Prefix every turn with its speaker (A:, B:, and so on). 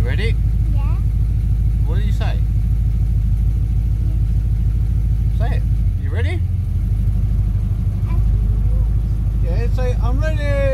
A: ready?
B: Yeah.
A: What did you say? Say it. You ready? Yeah, say I'm ready.